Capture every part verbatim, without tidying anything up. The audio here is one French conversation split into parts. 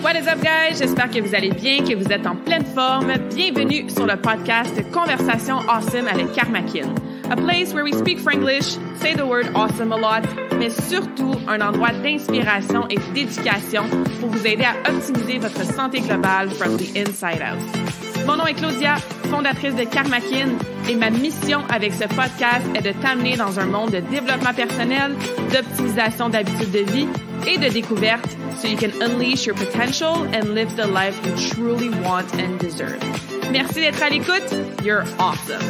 What is up, guys? J'espère que vous allez bien, que vous êtes en pleine forme. Bienvenue sur le podcast Conversation Awesome avec Karmakin. A place where we speak Franglish, say the word awesome a lot, mais surtout un endroit d'inspiration et d'éducation pour vous aider à optimiser votre santé globale from the inside out. Mon nom est Claudia, fondatrice de Karmakin, et ma mission avec ce podcast est de t'amener dans un monde de développement personnel, d'optimisation d'habitudes de vie et de découverte so you can unleash your potential and live the life you truly want and deserve. Merci d'être à l'écoute. You're awesome.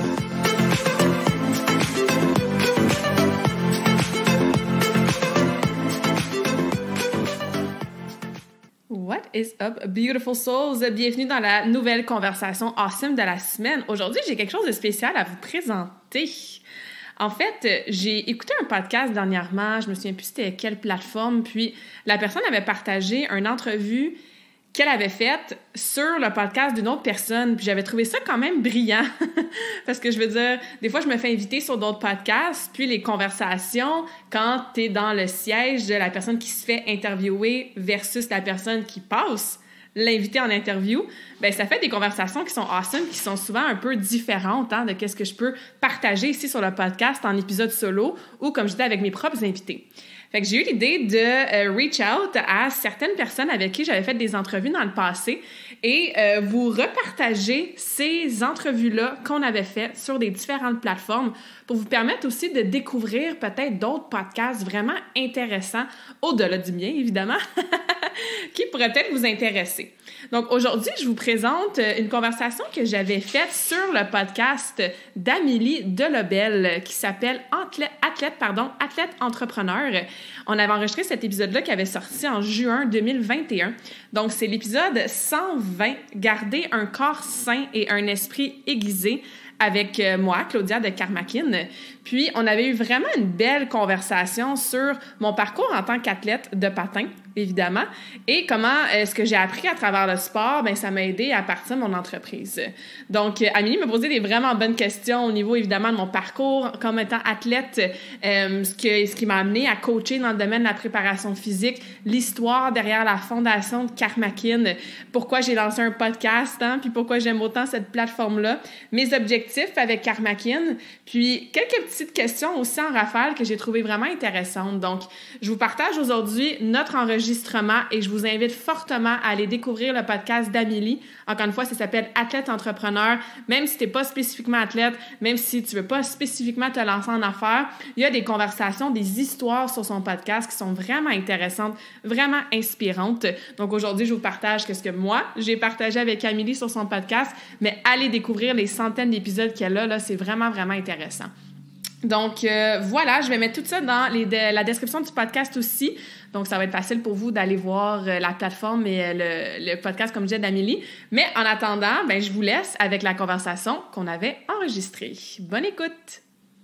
What is up, beautiful souls? Bienvenue dans la nouvelle conversation awesome de la semaine. Aujourd'hui, j'ai quelque chose de spécial à vous présenter. En fait, j'ai écouté un podcast dernièrement, je me souviens plus c'était quelle plateforme, puis la personne avait partagé une entrevue qu'elle avait faite sur le podcast d'une autre personne, puis j'avais trouvé ça quand même brillant, parce que je veux dire, des fois je me fais inviter sur d'autres podcasts, puis les conversations, quand t'es dans le siège de la personne qui se fait interviewer versus la personne qui passe l'invité en interview, ben ça fait des conversations qui sont awesome, qui sont souvent un peu différentes hein, de qu'est-ce que je peux partager ici sur le podcast en épisode solo ou comme je dis avec mes propres invités. Fait que j'ai eu l'idée de euh, reach out à certaines personnes avec qui j'avais fait des entrevues dans le passé et euh, vous repartager ces entrevues-là qu'on avait faites sur des différentes plateformes pour vous permettre aussi de découvrir peut-être d'autres podcasts vraiment intéressants, au-delà du mien, évidemment, qui pourraient peut-être vous intéresser. Donc, aujourd'hui, je vous présente une conversation que j'avais faite sur le podcast d'Amélie Delobel qui s'appelle Athlète, athlète, pardon, Athlète Entrepreneur. On avait enregistré cet épisode-là qui avait sorti en juin deux mille vingt et un. Donc, c'est l'épisode cent vingt, Garder un corps sain et un esprit aiguisé, avec moi, Claudia de Karmakin. Puis, on avait eu vraiment une belle conversation sur mon parcours en tant qu'athlète de patin, évidemment, et comment euh, ce que j'ai appris à travers le sport, ben ça m'a aidé à partir de mon entreprise. Donc, Amélie m'a posé des vraiment bonnes questions au niveau, évidemment, de mon parcours comme étant athlète, euh, ce, que, ce qui m'a amené à coacher dans le domaine de la préparation physique, l'histoire derrière la fondation de Karmakin, pourquoi j'ai lancé un podcast, hein, puis pourquoi j'aime autant cette plateforme-là, mes objectifs avec Karmakin, puis quelques petites questions aussi en rafale que j'ai trouvées vraiment intéressantes. Donc, je vous partage aujourd'hui notre enregistrement et je vous invite fortement à aller découvrir le podcast d'Amélie. Encore une fois, ça s'appelle Athlète Entrepreneur. Même si tu n'es pas spécifiquement athlète, même si tu ne veux pas spécifiquement te lancer en affaires, il y a des conversations, des histoires sur son podcast qui sont vraiment intéressantes, vraiment inspirantes. Donc aujourd'hui, je vous partage ce que moi, j'ai partagé avec Amélie sur son podcast, mais allez découvrir les centaines d'épisodes qu'elle a, là, c'est vraiment, vraiment intéressant. Donc, euh, voilà, je vais mettre tout ça dans les de, la description du podcast aussi. Donc, ça va être facile pour vous d'aller voir euh, la plateforme et euh, le, le podcast, comme je disais, d'Amélie. Mais en attendant, ben, je vous laisse avec la conversation qu'on avait enregistrée. Bonne écoute!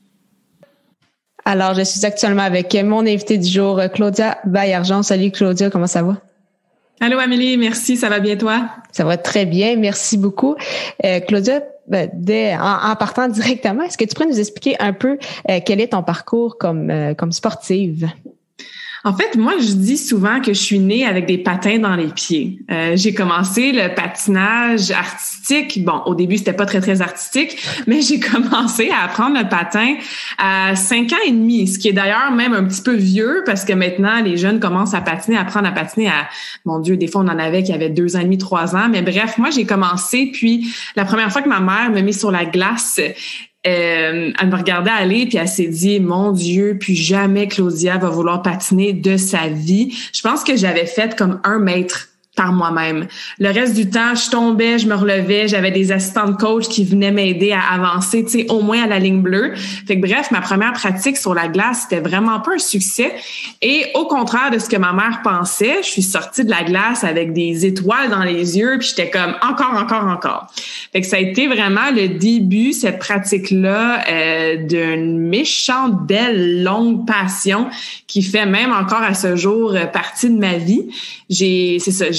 Alors, je suis actuellement avec mon invité du jour, Claudia Baillargeon. Salut Claudia, comment ça va? Allô Amélie, merci, ça va bien toi? Ça va très bien, merci beaucoup. Euh, Claudia, ben, dès, en, en partant directement, est-ce que tu pourrais nous expliquer un peu euh, quel est ton parcours comme, euh, comme sportive? En fait, moi, je dis souvent que je suis née avec des patins dans les pieds. Euh, j'ai commencé le patinage artistique. Bon, au début, c'était pas très, très artistique, mais j'ai commencé à apprendre le patin à cinq ans et demi, ce qui est d'ailleurs même un petit peu vieux parce que maintenant, les jeunes commencent à patiner, à apprendre à patiner à, mon Dieu, des fois, on en avait qui avaient deux ans et demi, trois ans. Mais bref, moi, j'ai commencé, puis la première fois que ma mère me mit sur la glace, Euh, elle me regardait aller puis elle s'est dit mon Dieu, plus jamais Claudia va vouloir patiner de sa vie. Je pense que j'avais fait comme un mètre par moi-même. Le reste du temps, je tombais, je me relevais, j'avais des assistants de coach qui venaient m'aider à avancer, tu sais, au moins à la ligne bleue. Fait que bref, ma première pratique sur la glace, c'était vraiment pas un succès. Et au contraire de ce que ma mère pensait, je suis sortie de la glace avec des étoiles dans les yeux, puis j'étais comme encore, encore, encore. Fait que ça a été vraiment le début, cette pratique-là, euh, d'une méchante, belle, longue passion qui fait même encore à ce jour partie de ma vie. J'ai, c'est ça, j'ai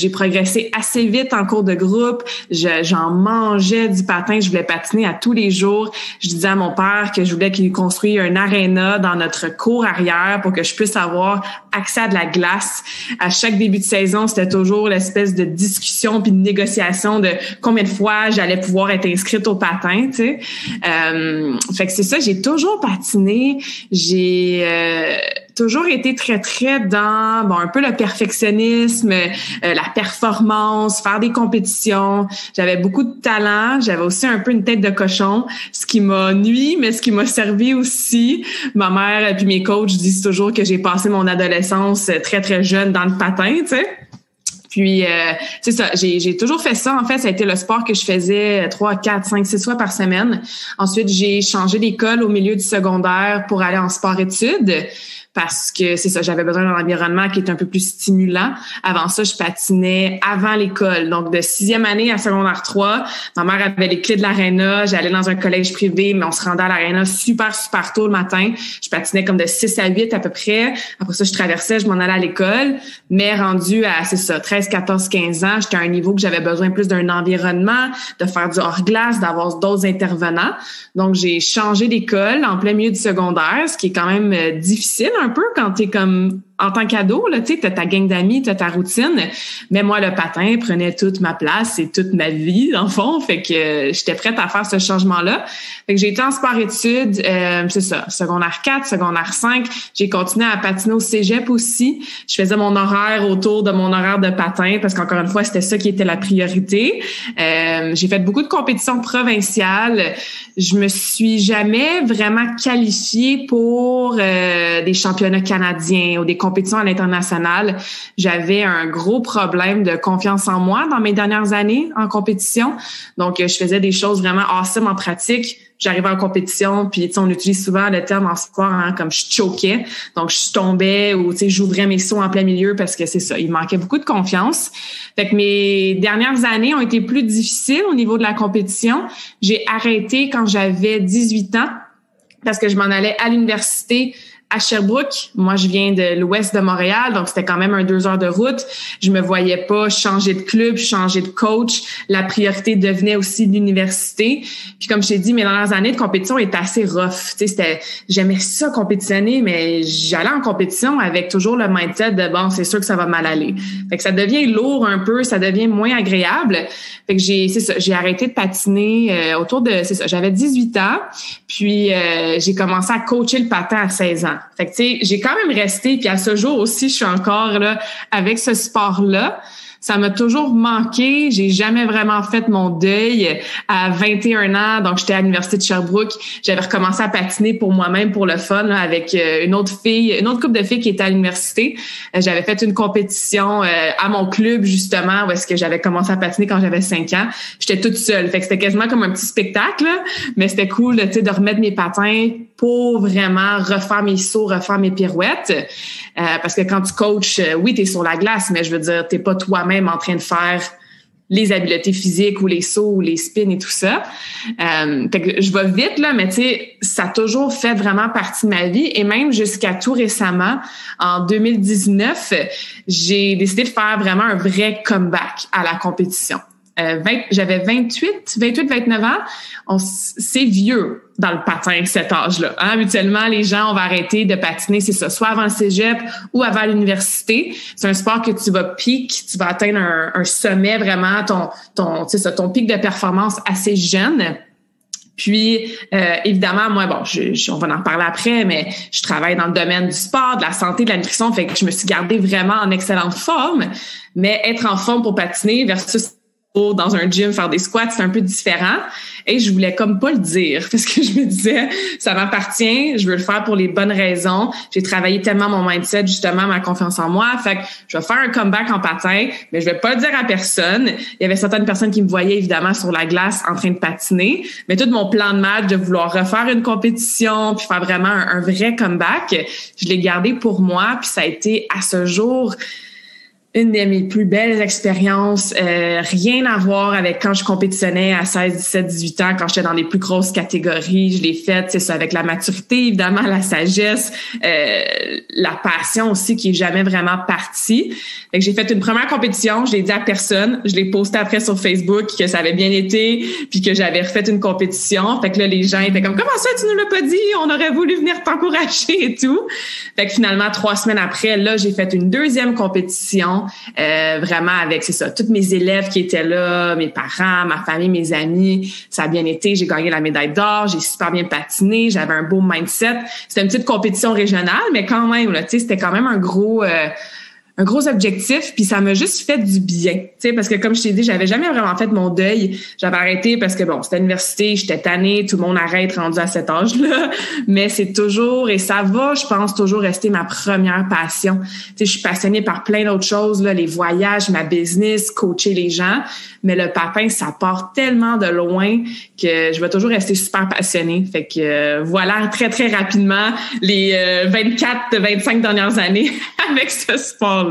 j'ai progressé assez vite en cours de groupe. Je, j'en mangeais du patin. Je voulais patiner à tous les jours. Je disais à mon père que je voulais qu'il construise un aréna dans notre cour arrière pour que je puisse avoir accès à de la glace. À chaque début de saison, c'était toujours l'espèce de discussion puis de négociation de combien de fois j'allais pouvoir être inscrite au patin, tu sais. Euh, fait que c'est ça, j'ai toujours patiné. J'ai euh, toujours été très, très dans bon un peu le perfectionnisme, euh, la performance, faire des compétitions. J'avais beaucoup de talent. J'avais aussi un peu une tête de cochon, ce qui m'a nui, mais ce qui m'a servi aussi. Ma mère puis mes coachs disent toujours que j'ai passé mon adolescence très, très jeune dans le patin, tu sais. Puis, euh, c'est ça, j'ai, j'ai toujours fait ça. En fait, ça a été le sport que je faisais trois, quatre, cinq, six fois par semaine. Ensuite, j'ai changé d'école au milieu du secondaire pour aller en sport-études parce que, c'est ça, j'avais besoin d'un environnement qui est un peu plus stimulant. Avant ça, je patinais avant l'école. Donc, de sixième année à secondaire trois, ma mère avait les clés de l'aréna. J'allais dans un collège privé, mais on se rendait à l'aréna super, super tôt le matin. Je patinais comme de six à huit à peu près. Après ça, je traversais, je m'en allais à l'école. Mais rendu à, c'est ça, treize, quatorze, quinze ans, j'étais à un niveau que j'avais besoin plus d'un environnement, de faire du hors-glace, d'avoir d'autres intervenants. Donc, j'ai changé d'école en plein milieu du secondaire, ce qui est quand même euh, difficile un peu quand t'es comme en tant qu'ado, là, tu sais, t'as ta gang d'amis, t'as ta routine. Mais moi, le patin prenait toute ma place et toute ma vie, dans le fond. Fait que euh, j'étais prête à faire ce changement-là. Fait que j'ai été en sport-études, euh, c'est ça, secondaire quatre, secondaire cinq. J'ai continué à patiner au cégep aussi. Je faisais mon horaire autour de mon horaire de patin parce qu'encore une fois, c'était ça qui était la priorité. Euh, j'ai fait beaucoup de compétitions provinciales. Je me suis jamais vraiment qualifiée pour euh, des championnats canadiens ou des compétition à l'international. J'avais un gros problème de confiance en moi dans mes dernières années en compétition. Donc, je faisais des choses vraiment awesome en pratique. J'arrivais en compétition, puis tu sais, on utilise souvent le terme en sport, hein, comme je choquais. Donc, je tombais ou tu sais, j'ouvrais mes sauts en plein milieu parce que c'est ça, il manquait beaucoup de confiance. Fait que mes dernières années ont été plus difficiles au niveau de la compétition. J'ai arrêté quand j'avais dix-huit ans parce que je m'en allais à l'université à Sherbrooke. Moi, je viens de l'ouest de Montréal, donc c'était quand même un deux heures de route. Je me voyais pas changer de club, changer de coach. La priorité devenait aussi l'université. Puis comme je t'ai dit, mes dernières années de compétition étaient assez rough. Tu sais, c'était, j'aimais ça compétitionner, mais j'allais en compétition avec toujours le mindset de bon, c'est sûr que ça va mal aller. Fait que ça devient lourd un peu, ça devient moins agréable. Fait que j'ai, c'est ça, j'ai arrêté de patiner euh, autour de, c'est ça, j'avais dix-huit ans. Puis euh, j'ai commencé à coacher le patin à seize ans. Fait que tu sais, j'ai quand même resté, puis à ce jour aussi, je suis encore là avec ce sport-là. Ça m'a toujours manqué. J'ai jamais vraiment fait mon deuil à vingt et un ans. Donc, j'étais à l'université de Sherbrooke. J'avais recommencé à patiner pour moi-même, pour le fun, là, avec une autre fille, une autre couple de filles qui était à l'université. J'avais fait une compétition à mon club, justement, où est-ce que j'avais commencé à patiner quand j'avais cinq ans. J'étais toute seule. Fait que c'était quasiment comme un petit spectacle, là. Mais c'était cool, tu sais, de remettre mes patins pour vraiment refaire mes sauts, refaire mes pirouettes. Euh, parce que quand tu coaches, euh, oui, t'es sur la glace, mais je veux dire, t'es pas toi-même en train de faire les habiletés physiques ou les sauts ou les spins et tout ça. Euh, fait que je vais vite, là, mais tu sais, ça a toujours fait vraiment partie de ma vie. Et même jusqu'à tout récemment, en deux mille dix-neuf, j'ai décidé de faire vraiment un vrai comeback à la compétition. Euh, vingt, j'avais vingt-huit, vingt-huit, vingt-neuf ans. On, c'est vieux dans le patin, cet âge-là. Hein? Habituellement, les gens, on va arrêter de patiner, c'est ça, soit avant le cégep ou avant l'université. C'est un sport que tu vas pique, tu vas atteindre un, un sommet vraiment, ton, ton, tu sais ça, ton pic de performance assez jeune. Puis, euh, évidemment, moi, bon, je, je, on va en reparler après, mais je travaille dans le domaine du sport, de la santé, de la nutrition, fait que je me suis gardée vraiment en excellente forme. Mais être en forme pour patiner versus dans un gym faire des squats, c'est un peu différent. Et je voulais comme pas le dire parce que je me disais, ça m'appartient, je veux le faire pour les bonnes raisons. J'ai travaillé tellement mon mindset, justement, ma confiance en moi. Fait que je vais faire un comeback en patin, mais je vais pas le dire à personne. Il y avait certaines personnes qui me voyaient, évidemment, sur la glace en train de patiner. Mais tout mon plan de match de vouloir refaire une compétition puis faire vraiment un, un vrai comeback, je l'ai gardé pour moi. Puis ça a été, à ce jour, une de mes plus belles expériences, euh, rien à voir avec quand je compétitionnais à seize, dix-sept, dix-huit ans, quand j'étais dans les plus grosses catégories. Je l'ai faite, c'est ça, avec la maturité, évidemment, la sagesse, euh, la passion aussi qui est jamais vraiment partie. Fait que j'ai fait une première compétition, je l'ai dit à personne, je l'ai posté après sur Facebook que ça avait bien été, puis que j'avais refait une compétition. Fait que là, les gens étaient comme « Comment ça, tu nous l'as pas dit? On aurait voulu venir t'encourager et tout. » Fait que finalement, trois semaines après, là, j'ai fait une deuxième compétition, euh, vraiment avec, c'est ça, tous mes élèves qui étaient là, mes parents, ma famille, mes amis. Ça a bien été, j'ai gagné la médaille d'or, j'ai super bien patiné, j'avais un beau mindset. C'était une petite compétition régionale, mais quand même, là, tu sais, c'était quand même un gros... Euh, un gros objectif, puis ça m'a juste fait du bien, tu sais, parce que comme je t'ai dit, j'avais jamais vraiment fait mon deuil. J'avais arrêté parce que bon, c'était l'université, j'étais tannée, tout le monde arrête rendu à cet âge-là, mais c'est toujours, et ça va, je pense, toujours rester ma première passion. Tu sais, je suis passionnée par plein d'autres choses, là, les voyages, ma business, coacher les gens, mais le patin, ça part tellement de loin que je vais toujours rester super passionnée. Fait que euh, voilà, très, très rapidement, les euh, vingt-quatre, vingt-cinq dernières années avec ce sport.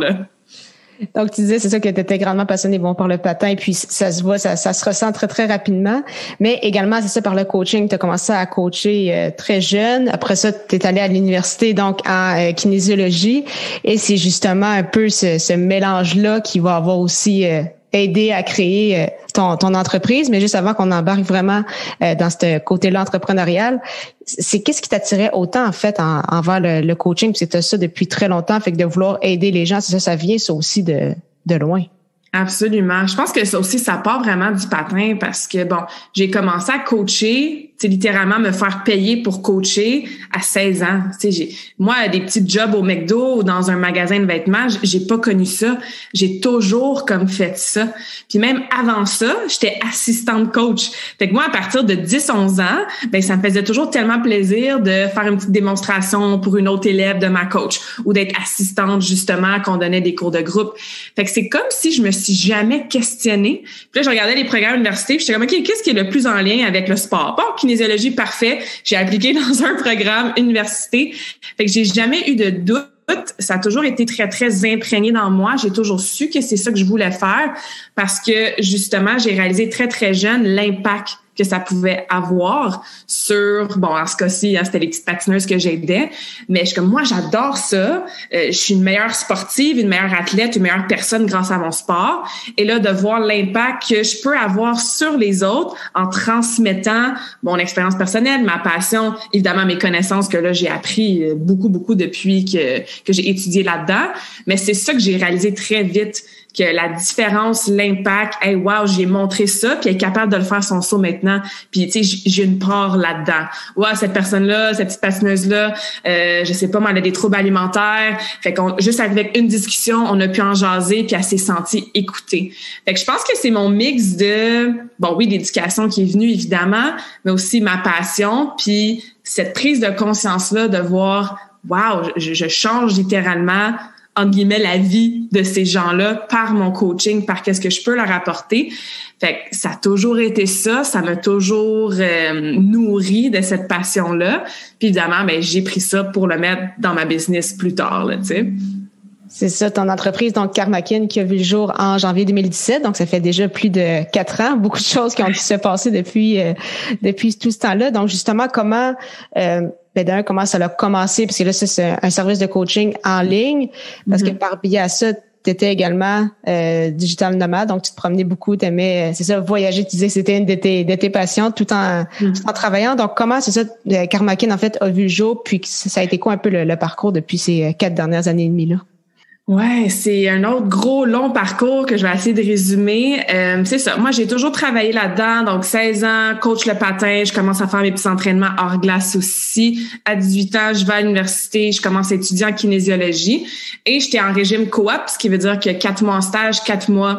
Donc, tu disais, c'est ça, que tu étais grandement passionné bon, par le patin, et puis ça se voit, ça, ça se ressent très, très rapidement. Mais également, c'est ça, par le coaching, tu as commencé à coacher euh, très jeune. Après ça, tu es allé à l'université, donc en euh, kinésiologie. Et c'est justement un peu ce, ce mélange-là qui va avoir aussi euh, aidé à créer euh, ton, ton entreprise. Mais juste avant qu'on embarque vraiment euh, dans ce côté-là entrepreneurial, c'est qu'est-ce qui t'attirait autant en fait en, envers le, le coaching, puis c'était ça depuis très longtemps, fait que de vouloir aider les gens, c'est ça, ça vient ça aussi de de loin. Absolument. Je pense que ça aussi, ça part vraiment du patin parce que, bon, j'ai commencé à coacher, tu sais, littéralement me faire payer pour coacher à seize ans. Tu sais, j'ai, moi, des petits jobs au McDo ou dans un magasin de vêtements, j'ai pas connu ça. J'ai toujours comme fait ça. Puis même avant ça, j'étais assistante coach. Fait que moi, à partir de dix onze ans, ben ça me faisait toujours tellement plaisir de faire une petite démonstration pour une autre élève de ma coach ou d'être assistante, justement, qu'on donnait des cours de groupe. Fait que c'est comme si je me suis jamais questionnée. Puis là, je regardais les programmes universitaires, puis j'étais comme, OK, qu'est-ce qui est le plus en lien avec le sport? Bon, kinésiologie, parfait. J'ai appliqué dans un programme université. Fait que j'ai jamais eu de doute. Ça a toujours été très, très imprégné dans moi. J'ai toujours su que c'est ça que je voulais faire parce que, justement, j'ai réalisé très, très jeune l'impact que ça pouvait avoir sur, bon, en ce cas-ci, hein, c'était les petites patineuses que j'aidais, mais je suis comme, moi, j'adore ça. Euh, je suis une meilleure sportive, une meilleure athlète, une meilleure personne grâce à mon sport. Et là, de voir l'impact que je peux avoir sur les autres en transmettant mon expérience personnelle, ma passion, évidemment mes connaissances que là, j'ai appris beaucoup, beaucoup depuis que, que j'ai étudié là-dedans. Mais c'est ça que j'ai réalisé très vite, que la différence, l'impact, hey, wow, j'ai montré ça, puis elle est capable de le faire son saut maintenant, puis tu sais, j'ai une part là-dedans. Ouais, cette personne-là, cette petite patineuse-là, euh, je sais pas, mais elle a des troubles alimentaires, fait qu'on juste avec une discussion, on a pu en jaser, puis elle s'est sentie écoutée. Fait que je pense que c'est mon mix de, bon oui, l'éducation qui est venue évidemment, mais aussi ma passion, puis cette prise de conscience-là de voir, wow, je, je change littéralement entre guillemets, la vie de ces gens-là par mon coaching, par qu'est-ce que je peux leur apporter. Fait que ça a toujours été ça, ça m'a toujours euh, nourri de cette passion-là. Puis évidemment, ben j'ai pris ça pour le mettre dans ma business plus tard, là, tu sais. C'est ça, ton entreprise, donc Karmakin, qui a vu le jour en janvier deux mille dix-sept, donc ça fait déjà plus de quatre ans, beaucoup de choses qui ont pu se passer depuis euh, depuis tout ce temps-là. Donc justement, comment euh, ben d'un, comment ça a commencé, parce que là, ça, c'est un service de coaching en ligne, parce mm-hmm. que par biais à ça, tu étais également euh, digital nomade, donc tu te promenais beaucoup, tu aimais, c'est ça, voyager, tu disais que c'était une de tes, de tes passions tout en, mm-hmm. tout en travaillant. Donc comment, c'est ça, Karmakin, en fait, a vu le jour, puis ça a été quoi un peu le, le parcours depuis ces quatre dernières années et demie là? Ouais, c'est un autre gros long parcours que je vais essayer de résumer. Euh, c'est ça. Moi, j'ai toujours travaillé là-dedans. Donc, seize ans, coach le patin. Je commence à faire mes petits entraînements hors glace aussi. À dix-huit ans, je vais à l'université. Je commence à étudier en kinésiologie. Et j'étais en régime coop, ce qui veut dire que quatre mois en stage, quatre mois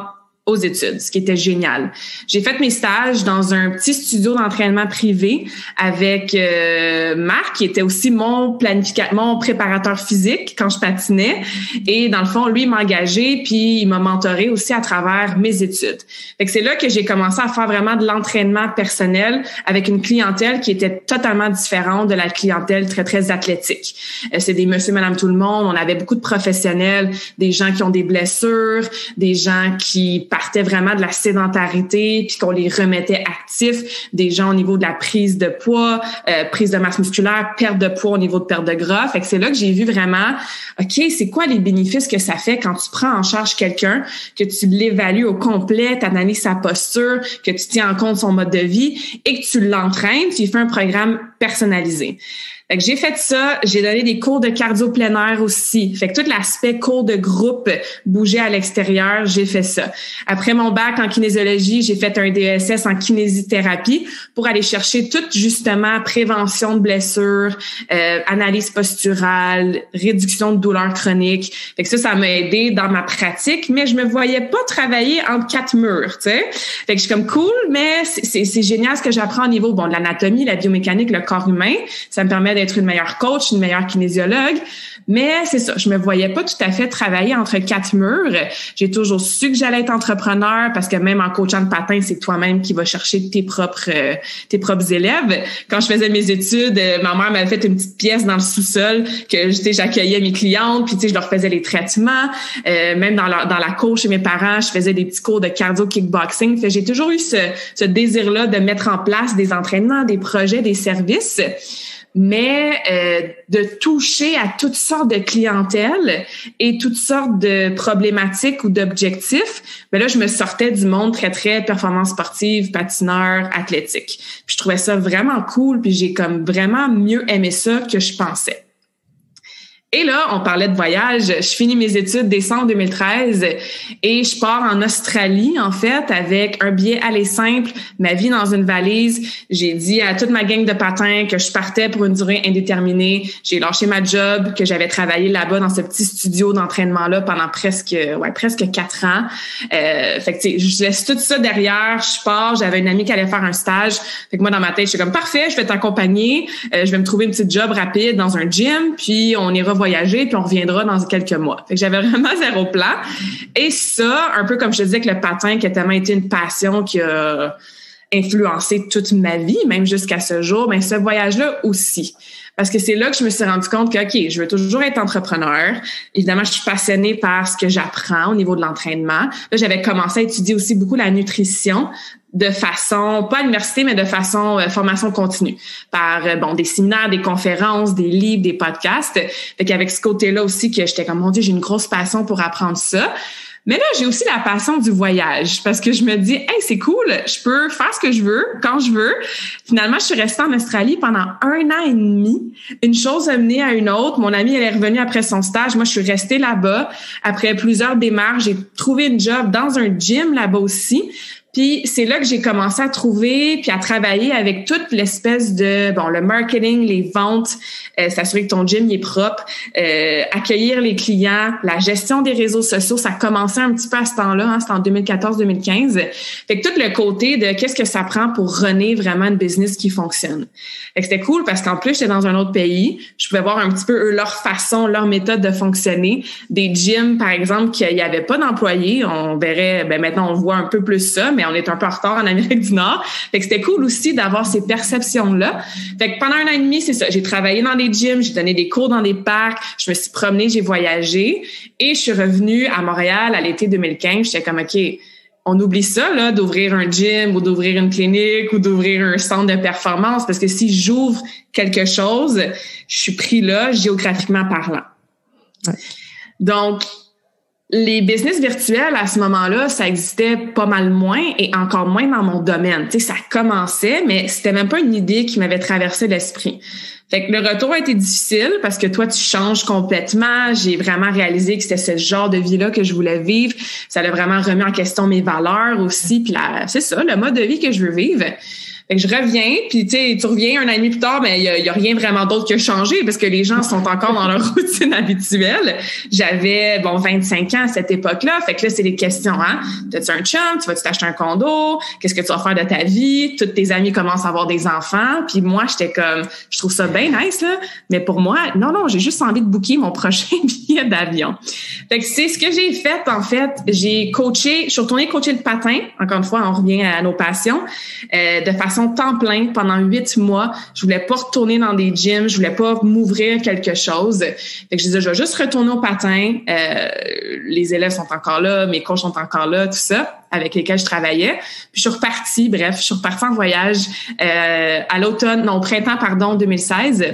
aux études, ce qui était génial. J'ai fait mes stages dans un petit studio d'entraînement privé avec euh, Marc, qui était aussi mon planificateur, mon préparateur physique quand je patinais. Et dans le fond, lui, il m'a engagé, puis il m'a mentoré aussi à travers mes études. Fait que c'est là que j'ai commencé à faire vraiment de l'entraînement personnel avec une clientèle qui était totalement différente de la clientèle très, très athlétique. Euh, c'est des monsieur, madame, tout le monde. On avait beaucoup de professionnels, des gens qui ont des blessures, des gens qui partaient vraiment de la sédentarité puis qu'on les remettait actifs, des gens au niveau de la prise de poids, euh, prise de masse musculaire, perte de poids au niveau de perte de gras. Fait que c'est là que j'ai vu vraiment, OK, c'est quoi les bénéfices que ça fait quand tu prends en charge quelqu'un, que tu l'évalues au complet, tu analyses sa posture, que tu tiens en compte son mode de vie et que tu l'entraînes, tu lui fais un programme personnalisé. Fait que j'ai fait ça, j'ai donné des cours de cardio plein air aussi. Fait que tout l'aspect cours de groupe, bouger à l'extérieur, j'ai fait ça. Après mon bac en kinésiologie, j'ai fait un D E S S en kinésithérapie pour aller chercher toute justement prévention de blessures, euh, analyse posturale, réduction de douleurs chroniques. Fait que ça, ça m'a aidé dans ma pratique, mais je me voyais pas travailler entre quatre murs, tu sais. Fait que je suis comme cool, mais c'est, c'est, c'est génial ce que j'apprends au niveau bon de l'anatomie, la biomécanique, le corps humain. Ça me permet d'être une meilleure coach, une meilleure kinésiologue. Mais c'est ça, je me voyais pas tout à fait travailler entre quatre murs. J'ai toujours su que j'allais être entrepreneur parce que même en coachant de patin, c'est toi-même qui vas chercher tes propres euh, tes propres élèves. Quand je faisais mes études, euh, ma mère m'avait fait une petite pièce dans le sous-sol que tu sais, j'accueillais mes clientes, puis tu sais, je leur faisais les traitements. Euh, même dans la, dans la cour chez mes parents, je faisais des petits cours de cardio kickboxing. Fait, j'ai toujours eu ce, ce désir-là de mettre en place des entraînements, des projets, des services. Mais euh, de toucher à toutes sortes de clientèles et toutes sortes de problématiques ou d'objectifs, ben là, je me sortais du monde très, très performance sportive, patineur, athlétique. Puis je trouvais ça vraiment cool, puis j'ai comme vraiment mieux aimé ça que je pensais. Et là, on parlait de voyage. Je finis mes études décembre deux mille treize et je pars en Australie, en fait, avec un billet aller simple, ma vie dans une valise. J'ai dit à toute ma gang de patins que je partais pour une durée indéterminée. J'ai lâché ma job, que j'avais travaillé là-bas dans ce petit studio d'entraînement-là pendant presque, ouais, presque quatre ans. Euh, fait que, tu sais, je laisse tout ça derrière. Je pars. J'avais une amie qui allait faire un stage. Fait que moi, dans ma tête, je suis comme, parfait, je vais t'accompagner. Euh, je vais me trouver une petite job rapide dans un gym, puis on ira voyager, puis on reviendra dans quelques mois. Fait que j'avais vraiment zéro plan. Et ça, un peu comme je te disais que le patin, qui a tellement été une passion qui a influencé toute ma vie, même jusqu'à ce jour, mais ce voyage-là aussi. Parce que c'est là que je me suis rendu compte que, OK, je veux toujours être entrepreneur. Évidemment, je suis passionnée par ce que j'apprends au niveau de l'entraînement. Là, j'avais commencé à étudier aussi beaucoup la nutrition de façon, pas à l'université, mais de façon euh, formation continue. Par, euh, bon, des séminaires, des conférences, des livres, des podcasts. Fait qu'avec ce côté-là aussi que j'étais comme, mon Dieu, j'ai une grosse passion pour apprendre ça. Mais là, j'ai aussi la passion du voyage parce que je me dis, hey, c'est cool, je peux faire ce que je veux, quand je veux. Finalement, je suis restée en Australie pendant un an et demi. Une chose a mené à une autre. Mon amie, elle est revenue après son stage. Moi, je suis restée là-bas. Après plusieurs démarches, j'ai trouvé une job dans un gym là-bas aussi. Puis c'est là que j'ai commencé à trouver puis à travailler avec toute l'espèce de bon le marketing, les ventes, euh, s'assurer que ton gym il est propre, euh, accueillir les clients, la gestion des réseaux sociaux, ça commençait un petit peu à ce temps-là, hein, c'était en deux mille quatorze deux mille quinze. Fait que tout le côté de qu'est-ce que ça prend pour runner vraiment une business qui fonctionne. Fait que c'était cool parce qu'en plus j'étais dans un autre pays, je pouvais voir un petit peu eux, leur façon, leur méthode de fonctionner. Des gyms par exemple qu'il y avait pas d'employés, on verrait ben maintenant on voit un peu plus ça, mais on est un peu en retard en Amérique du Nord. Fait que c'était cool aussi d'avoir ces perceptions-là. Fait que pendant un an et demi, c'est ça. J'ai travaillé dans des gyms, j'ai donné des cours dans des parcs, je me suis promenée, j'ai voyagé et je suis revenue à Montréal à l'été deux mille quinze. J'étais comme, OK, on oublie ça, là, d'ouvrir un gym ou d'ouvrir une clinique ou d'ouvrir un centre de performance parce que si j'ouvre quelque chose, je suis pris là, géographiquement parlant. Ouais. Donc, les business virtuels, à ce moment-là, ça existait pas mal moins et encore moins dans mon domaine. Tu sais, ça commençait, mais c'était même pas une idée qui m'avait traversé l'esprit. Fait que le retour a été difficile parce que toi, tu changes complètement. J'ai vraiment réalisé que c'était ce genre de vie-là que je voulais vivre. Ça a vraiment remis en question mes valeurs aussi. Puis là, c'est ça, le mode de vie que je veux vivre. Fait que je reviens, puis tu sais, tu reviens un an et demi plus tard, mais il y a, y a rien vraiment d'autre qui a changé parce que les gens sont encore dans leur routine habituelle. J'avais, bon, vingt-cinq ans à cette époque-là. Fait que là, c'est des questions, hein. T'as-tu un chum? Tu vas-tu t'acheter un condo? Qu'est-ce que tu vas faire de ta vie? Tous tes amis commencent à avoir des enfants. Puis moi, j'étais comme, je trouve ça bien nice, là. Mais pour moi, non, non, j'ai juste envie de booker mon prochain billet d'avion. Fait que c'est ce que j'ai fait, en fait. J'ai coaché, je suis retournée coacher le patin. Encore une fois, on revient à nos passions. Euh, de façon temps plein pendant huit mois. Je voulais pas retourner dans des gyms, je voulais pas m'ouvrir quelque chose. Fait que je disais, je vais juste retourner au patin. Euh, les élèves sont encore là, mes coachs sont encore là, tout ça, avec lesquels je travaillais. Puis je suis repartie, bref, je suis repartie en voyage euh, à l'automne, non, au printemps, pardon, deux mille seize.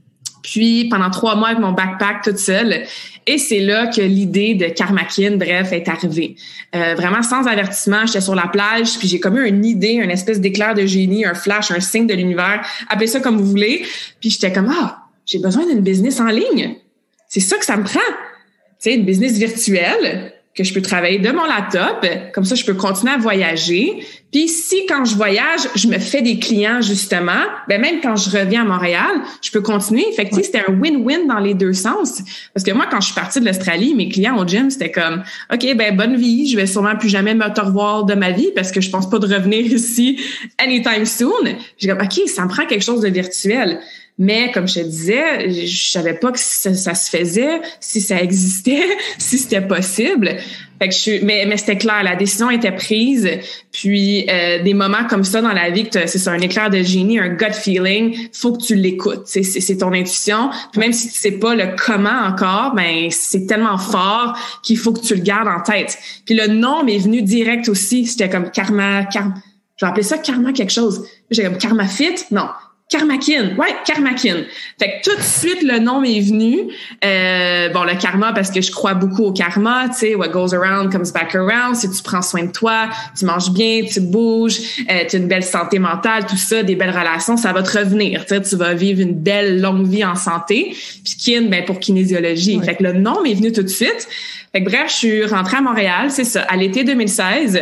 Puis pendant trois mois avec mon backpack toute seule. Et c'est là que l'idée de Karmakin, bref, est arrivée. Euh, vraiment sans avertissement, j'étais sur la plage, puis j'ai comme eu une idée, une espèce d'éclair de génie, un flash, un signe de l'univers, appelez ça comme vous voulez. Puis j'étais comme, ah, j'ai besoin d'une business en ligne. C'est ça que ça me prend. Tu sais, une business virtuelle que je peux travailler de mon laptop, comme ça je peux continuer à voyager. Puis si quand je voyage, je me fais des clients justement, ben même quand je reviens à Montréal, je peux continuer. Fait que tu sais, c'était un win-win dans les deux sens. Parce que moi, quand je suis partie de l'Australie, mes clients au gym, c'était comme, OK, ben bonne vie, je vais sûrement plus jamais me te revoir de ma vie parce que je pense pas de revenir ici anytime soon. J'ai comme, OK, ça me prend quelque chose de virtuel. Mais comme je te disais, je savais pas que ça, ça se faisait, si ça existait, si c'était possible. Fait que je suis, mais, mais c'était clair, la décision était prise. Puis euh, des moments comme ça dans la vie, que c'est ça, un éclair de génie, un gut feeling, faut que tu l'écoutes. C'est, c'est, c'est ton intuition. Puis même si tu sais pas le comment encore, ben c'est tellement fort qu'il faut que tu le gardes en tête. Puis le nom m'est venu direct aussi. C'était comme karma, karma. J'ai appelé ça karma quelque chose. J'ai comme karma fit, non. Karmakin, ouais, Karmakin. Fait que tout de suite, le nom m'est venu. Euh, bon, le karma, parce que je crois beaucoup au karma, tu sais, what goes around comes back around. Si tu prends soin de toi, tu manges bien, tu bouges, euh, tu as une belle santé mentale, tout ça, des belles relations, ça va te revenir. Tu sais, tu vas vivre une belle, longue vie en santé. Puis kin, ben pour kinésiologie. Ouais. Fait que le nom m'est venu tout de suite. Fait que bref, je suis rentrée à Montréal, c'est ça, à l'été deux mille seize.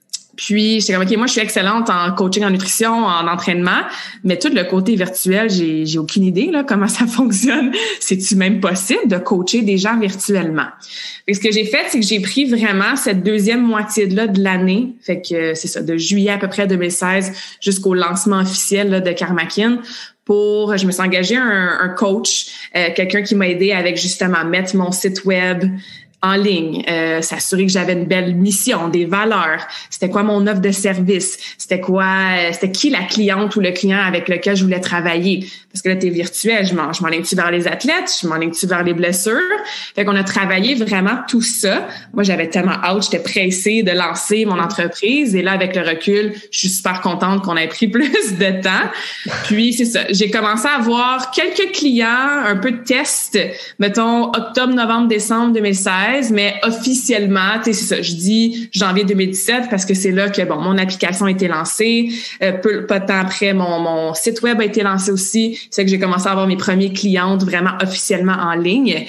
Puis, j'étais comme, OK, moi, je suis excellente en coaching, en nutrition, en entraînement, mais tout le côté virtuel, j'ai, j'ai aucune idée, là, comment ça fonctionne. C'est-tu même possible de coacher des gens virtuellement? Fait que ce que j'ai fait, c'est que j'ai pris vraiment cette deuxième moitié-là de l'année. Fait que, c'est ça, de juillet à peu près deux mille seize jusqu'au lancement officiel, là, de Karmakin. Pour, je me suis engagée un, un coach, euh, quelqu'un qui m'a aidé avec justement mettre mon site web en ligne, euh, s'assurer que j'avais une belle mission, des valeurs, c'était quoi mon offre de service, c'était quoi, euh, c'était qui la cliente ou le client avec lequel je voulais travailler. Parce que là, t'es virtuel, je m'en, je m'enligne-tu vers les athlètes, je m'enligne-tu vers les blessures. Fait qu'on a travaillé vraiment tout ça. Moi, j'avais tellement hâte, j'étais pressée de lancer mon entreprise. Et là, avec le recul, je suis super contente qu'on ait pris plus de temps. Puis, c'est ça, j'ai commencé à avoir quelques clients, un peu de tests, mettons octobre, novembre, décembre deux mille seize, mais officiellement, tu sais, c'est ça, je dis janvier deux mille dix-sept parce que c'est là que, bon, mon application a été lancée. Euh, peu, pas de temps après, mon, mon site web a été lancé aussi. C'est que j'ai commencé à avoir mes premiers clientes vraiment officiellement en ligne.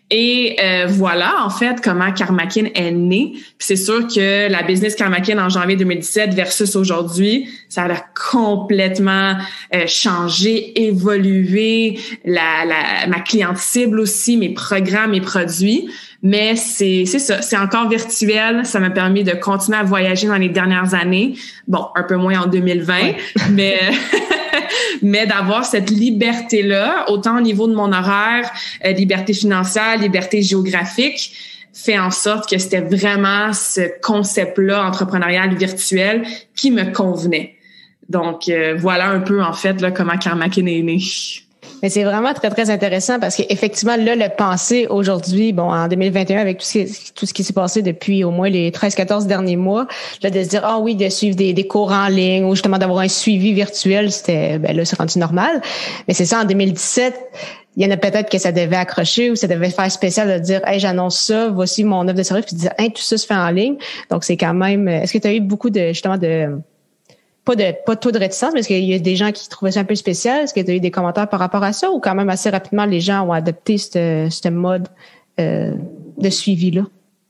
Et euh, voilà, en fait, comment Karmakin est né. Puis c'est sûr que la business Karmakin en janvier deux mille dix-sept versus aujourd'hui, ça a complètement euh, changé, évolué. La, la, ma cliente cible aussi, mes programmes, mes produits. Mais c'est c'est ça, c'est encore virtuel. Ça m'a permis de continuer à voyager dans les dernières années. Bon, un peu moins en deux mille vingt, ouais. mais... mais d'avoir cette liberté-là, autant au niveau de mon horaire, euh, liberté financière, liberté géographique, fait en sorte que c'était vraiment ce concept-là entrepreneurial virtuel qui me convenait. Donc, euh, voilà un peu, en fait, là, comment Karmakin est né. Mais c'est vraiment très, très intéressant parce qu'effectivement, là, le penser aujourd'hui, bon, en deux mille vingt et un, avec tout ce qui, tout ce qui s'est passé depuis au moins les treize quatorze derniers mois, là, de se dire, ah oui, de suivre des, des cours en ligne ou justement d'avoir un suivi virtuel, c'était, ben là, c'est rendu normal. Mais c'est ça, en deux mille dix-sept, il y en a peut-être que ça devait accrocher ou ça devait faire spécial de dire, hey, j'annonce ça, voici mon offre de service, puis de dire, hey, tout ça se fait en ligne. Donc, c'est quand même, est-ce que tu as eu beaucoup de, justement, de, Pas de pas de taux de réticence, mais est-ce qu'il y a des gens qui trouvaient ça un peu spécial? Est-ce que tu as eu des commentaires par rapport à ça ou quand même assez rapidement les gens ont adopté ce ce mode euh, de suivi-là?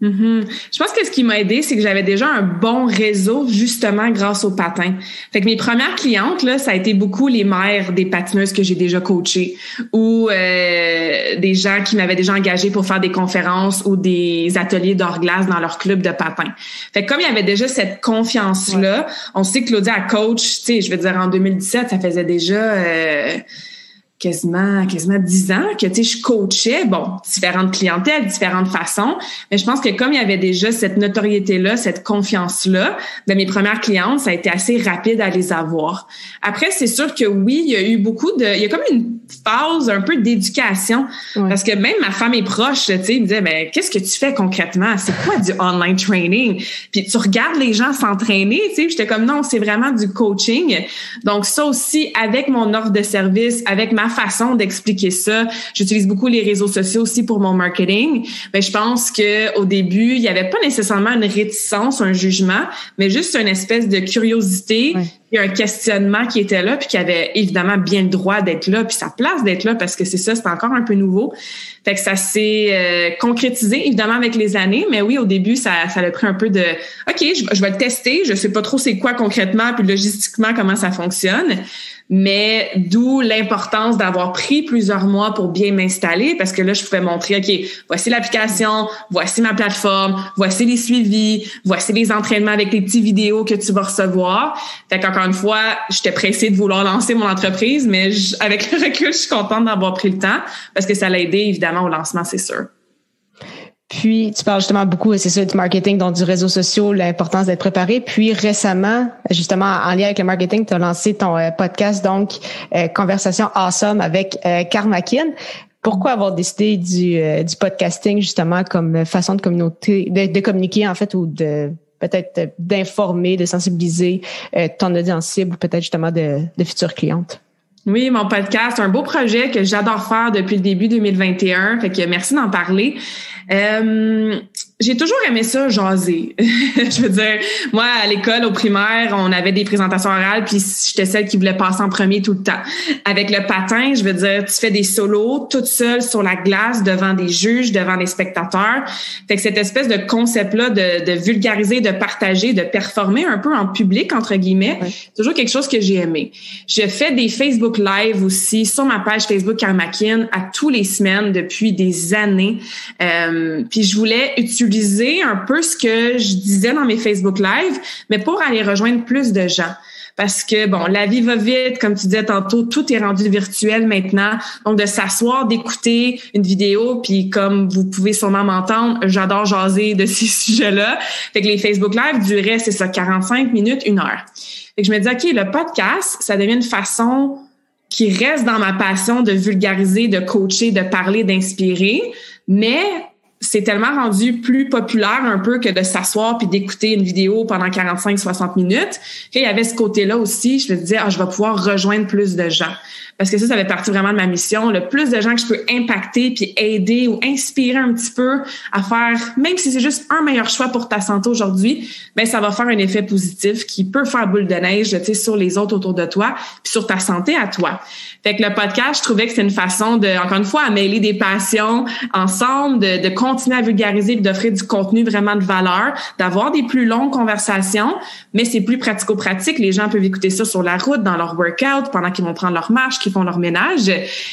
Mm-hmm. Je pense que ce qui m'a aidé, c'est que j'avais déjà un bon réseau justement grâce au patin. Fait que mes premières clientes, là, ça a été beaucoup les mères des patineuses que j'ai déjà coachées ou euh, des gens qui m'avaient déjà engagé pour faire des conférences ou des ateliers d'hors-glace dans leur club de patin. Fait que comme il y avait déjà cette confiance-là, ouais. On sait que Claudia a coach, tu sais, je veux dire en deux mille dix-sept, ça faisait déjà... Euh, quasiment quasiment dix ans que tu sais je coachais bon différentes clientèles, différentes façons, mais je pense que comme il y avait déjà cette notoriété là, cette confiance là, de mes premières clientes, ça a été assez rapide à les avoir. Après c'est sûr que oui, il y a eu beaucoup de il y a comme une phase un peu d'éducation ouais. Parce que même ma femme est proche, tu sais, me disait mais qu'est-ce que tu fais concrètement? C'est quoi du online training? Puis tu regardes les gens s'entraîner, tu sais, j'étais comme non, c'est vraiment du coaching. Donc ça aussi avec mon offre de service, avec ma façon d'expliquer ça. J'utilise beaucoup les réseaux sociaux aussi pour mon marketing. Mais je pense que au début, il y avait pas nécessairement une réticence, un jugement, mais juste une espèce de curiosité ouais. Et un questionnement qui était là, puis qui avait évidemment bien le droit d'être là, puis sa place d'être là, parce que c'est ça, c'est encore un peu nouveau. Fait que ça s'est euh, concrétisé, évidemment, avec les années, mais oui, au début, ça, ça a pris un peu de « OK, je, je vais le tester, je sais pas trop c'est quoi concrètement, puis logistiquement, comment ça fonctionne ». Mais d'où l'importance d'avoir pris plusieurs mois pour bien m'installer parce que là, je pouvais montrer, OK, voici l'application, voici ma plateforme, voici les suivis, voici les entraînements avec les petits vidéos que tu vas recevoir. Fait qu'encore une fois, j'étais pressée de vouloir lancer mon entreprise, mais je, avec le recul, je suis contente d'avoir pris le temps parce que ça l'a aidé évidemment au lancement, c'est sûr. Puis, tu parles justement beaucoup, c'est ça, du marketing, donc du réseau social, l'importance d'être préparé. Puis, récemment, justement, en lien avec le marketing, tu as lancé ton euh, podcast, donc, euh, Conversation Awesome avec euh, Karl Kin. Pourquoi avoir décidé du, euh, du podcasting, justement, comme façon de communauté, de, de communiquer, en fait, ou de peut-être d'informer, de sensibiliser euh, ton audience cible, ou peut-être justement de, de futures clientes? Oui, mon podcast, un beau projet que j'adore faire depuis le début deux mille vingt et un. Fait que merci d'en parler. Euh, j'ai toujours aimé ça, jaser. Je veux dire, moi, à l'école, au primaire, on avait des présentations orales, puis j'étais celle qui voulait passer en premier tout le temps. Avec le patin, je veux dire, tu fais des solos toute seule sur la glace, devant des juges, devant des spectateurs. Fait que cette espèce de concept-là de, de vulgariser, de partager, de performer un peu en public, entre guillemets, ouais. C'est toujours quelque chose que j'ai aimé. Je fais des Facebook Live aussi sur ma page Facebook Karl Kin à tous les semaines depuis des années. Euh, puis je voulais utiliser un peu ce que je disais dans mes Facebook Live, mais pour aller rejoindre plus de gens. Parce que, bon, la vie va vite, comme tu disais tantôt, tout est rendu virtuel maintenant. Donc, de s'asseoir, d'écouter une vidéo, puis comme vous pouvez sûrement m'entendre, j'adore jaser de ces sujets-là. Fait que les Facebook Live duraient, c'est ça, quarante-cinq minutes, une heure. Fait que je me dis, OK, le podcast, ça devient une façon qui reste dans ma passion de vulgariser, de coacher, de parler, d'inspirer, mais c'est tellement rendu plus populaire un peu que de s'asseoir puis d'écouter une vidéo pendant quarante-cinq à soixante minutes. Puis il y avait ce côté-là aussi, je me disais, ah, je vais pouvoir rejoindre plus de gens. Parce que ça, ça fait partie vraiment de ma mission. Le plus de gens que je peux impacter puis aider ou inspirer un petit peu à faire, même si c'est juste un meilleur choix pour ta santé aujourd'hui, ben ça va faire un effet positif qui peut faire boule de neige, tu sais, sur les autres autour de toi puis sur ta santé à toi. Fait que le podcast, je trouvais que c'était une façon de, encore une fois, à mêler des passions ensemble, de, de continuer à vulgariser et d'offrir du contenu vraiment de valeur, d'avoir des plus longues conversations, mais c'est plus pratico-pratique. Les gens peuvent écouter ça sur la route, dans leur workout, pendant qu'ils vont prendre leur marche, qu'ils font leur ménage.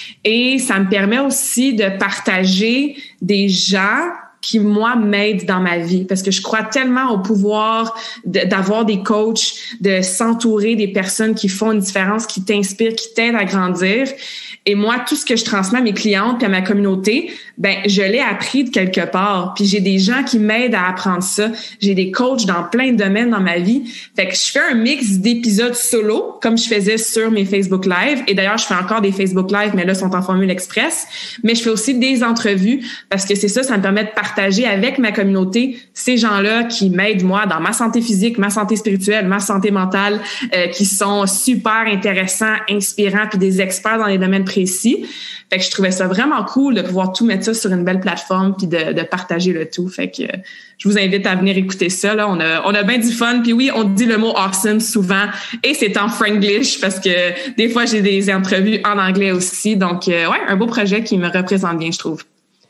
Et ça me permet aussi de partager des gens qui, moi, m'aident dans ma vie. Parce que je crois tellement au pouvoir de, d'avoir des coachs, de s'entourer des personnes qui font une différence, qui t'inspirent, qui t'aident à grandir. Et moi, tout ce que je transmets à mes clientes puis à ma communauté, ben je l'ai appris de quelque part. Puis j'ai des gens qui m'aident à apprendre ça. J'ai des coachs dans plein de domaines dans ma vie. Fait que je fais un mix d'épisodes solo, comme je faisais sur mes Facebook Live. Et d'ailleurs, je fais encore des Facebook Live, mais là, sont en formule express. Mais je fais aussi des entrevues parce que c'est ça, ça me permet de partager avec ma communauté ces gens-là qui m'aident, moi, dans ma santé physique, ma santé spirituelle, ma santé mentale, euh, qui sont super intéressants, inspirants, puis des experts dans les domaines précis. Fait que je trouvais ça vraiment cool de pouvoir tout mettre ça sur une belle plateforme puis de, de partager le tout. Fait que euh, je vous invite à venir écouter ça. Là, on a on a bien du fun. Puis oui, on dit le mot awesome souvent et c'est en franglish parce que des fois j'ai des entrevues en anglais aussi. Donc euh, ouais, un beau projet qui me représente bien, je trouve.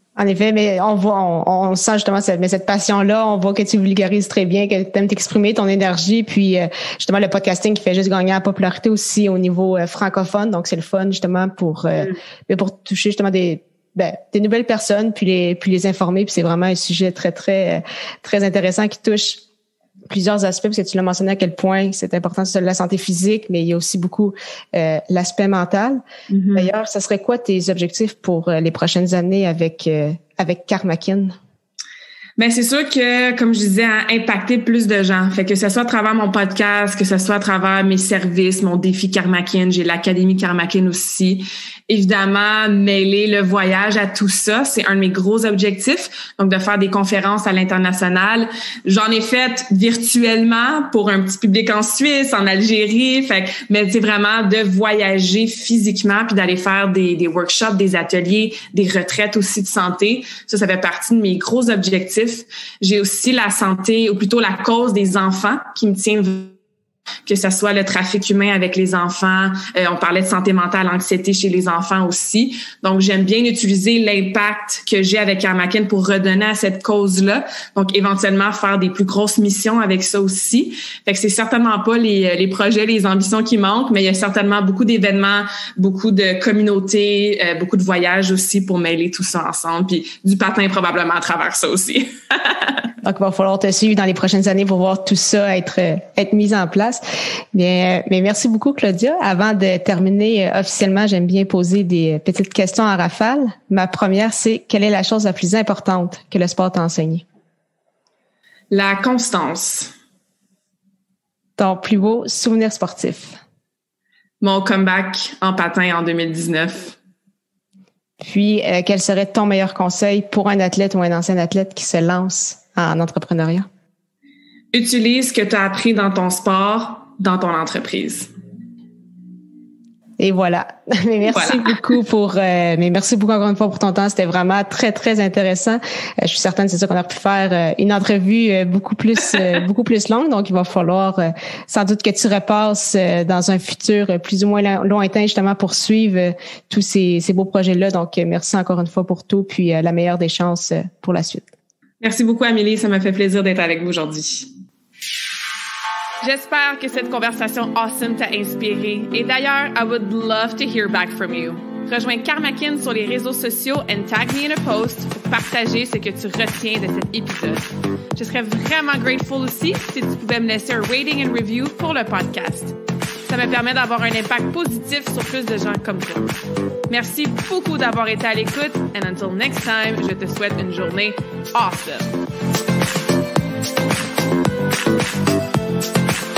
En effet, mais on voit, on, on sent justement cette, mais cette passion-là, on voit que tu vulgarises très bien, que tu aimes t'exprimer, ton énergie, puis euh, justement le podcasting qui fait juste gagner en popularité aussi au niveau euh, francophone, donc c'est le fun justement pour euh, mm. pour toucher justement des ben, des nouvelles personnes, puis les puis les informer, puis c'est vraiment un sujet très très très intéressant qui touche plusieurs aspects, parce que tu l'as mentionné à quel point c'est important, c'est la santé physique, mais il y a aussi beaucoup euh, l'aspect mental. Mm-hmm. D'ailleurs, ça serait quoi tes objectifs pour euh, les prochaines années avec euh, avec Karmakin? Ben c'est sûr que, comme je disais, hein, impacter plus de gens. Fait que ce soit à travers mon podcast, que ce soit à travers mes services, mon défi Karmakin, j'ai l'Académie Karmakin aussi. Évidemment, mêler le voyage à tout ça, c'est un de mes gros objectifs. Donc, de faire des conférences à l'international. J'en ai fait virtuellement pour un petit public en Suisse, en Algérie. Fait que, mais c'est vraiment de voyager physiquement puis d'aller faire des, des workshops, des ateliers, des retraites aussi de santé. Ça, ça fait partie de mes gros objectifs. J'ai aussi la santé, ou plutôt la cause des enfants qui me tient, que ce soit le trafic humain avec les enfants. Euh, on parlait de santé mentale, anxiété chez les enfants aussi. Donc, j'aime bien utiliser l'impact que j'ai avec Karmakin pour redonner à cette cause-là. Donc, éventuellement, faire des plus grosses missions avec ça aussi. Fait que c'est certainement pas les, les projets, les ambitions qui manquent, mais il y a certainement beaucoup d'événements, beaucoup de communautés, euh, beaucoup de voyages aussi pour mêler tout ça ensemble. Puis du patin probablement à travers ça aussi. Donc, il va falloir te suivre dans les prochaines années pour voir tout ça être être mis en place. Mais, mais merci beaucoup, Claudia. Avant de terminer euh, officiellement, j'aime bien poser des petites questions en rafale. Ma première, c'est quelle est la chose la plus importante que le sport t'a enseigné? La constance. Ton plus beau souvenir sportif? Mon comeback en patin en deux mille dix-neuf. Puis, euh, quel serait ton meilleur conseil pour un athlète ou un ancien athlète qui se lance en entrepreneuriat? Utilise ce que tu as appris dans ton sport, dans ton entreprise. Et voilà. Mais merci voilà. beaucoup pour, euh, mais merci beaucoup encore une fois pour ton temps. C'était vraiment très, très intéressant. Euh, je suis certaine, c'est sûr qu'on a pu faire euh, une entrevue euh, beaucoup plus, euh, beaucoup plus longue. Donc, il va falloir euh, sans doute que tu repasses euh, dans un futur euh, plus ou moins lointain, justement, pour suivre euh, tous ces, ces beaux projets-là. Donc, euh, merci encore une fois pour tout. Puis, euh, la meilleure des chances euh, pour la suite. Merci beaucoup, Amélie. Ça m'a fait plaisir d'être avec vous aujourd'hui. J'espère que cette conversation awesome t'a inspiré. Et d'ailleurs, I would love to hear back from you. Rejoins Karmakin sur les réseaux sociaux and tag me in a post pour partager ce que tu retiens de cet épisode. Je serais vraiment grateful aussi si tu pouvais me laisser un rating and review pour le podcast. Ça me permet d'avoir un impact positif sur plus de gens comme toi. Merci beaucoup d'avoir été à l'écoute and until next time, je te souhaite une journée awesome.